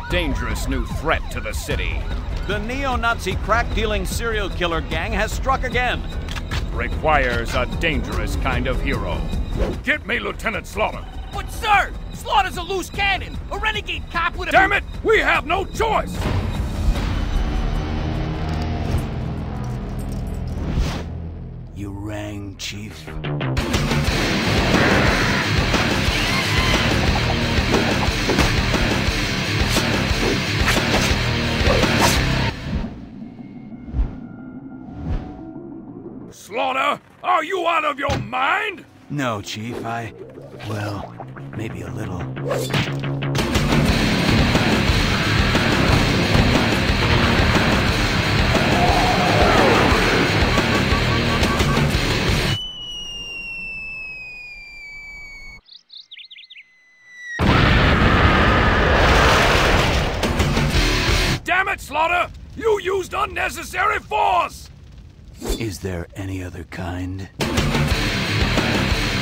dangerous new threat to the city. The neo-Nazi crack-dealing serial killer gang has struck again. Requires a dangerous kind of hero. Get me Lieutenant Slaughter. But sir, Slaughter's a loose cannon, a renegade cop with a— Damn it! We have no choice! You rang, Chief. Slaughter, are you out of your mind? No, Chief, well, maybe a little. Damn it, Slaughter! You used unnecessary force! Is there any other kind?